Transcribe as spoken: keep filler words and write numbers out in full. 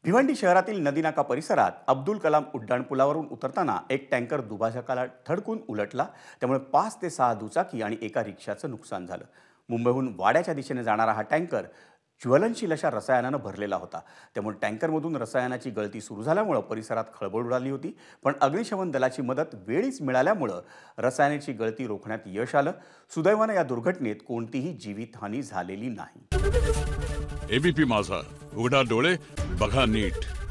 भिवंडी शहरातील नदीनाका परिसरात अब्दुल कलाम उड्डाणपुलावरून उतरताना एक टँकर दुभाजकाला धडकून उलटला। त्यामुळे पाच ते सहा दुचाकी आणि एका रिक्षाचं नुकसान झालं। मुंबईहून वाड्याच्या दिशेने जाणारा हा टँकर ज्वलनशील अशा रसायनानं भरलेला होता। त्यामुळे टँकरमधून रसायनाची गळती सुरू झाल्यामुळे परिसरात खळबळ उडाली होती। पण अग्निशमन दलाची मदत वेळीच मिळाल्यामुळे रसायनाची गळती रोखण्यात यश आलं। सुदैवाने या दुर्घटनेत कोणतीही जीवितहानी झालेली नाही। एबीपी माझा, उघडा डोळे बघा नीट।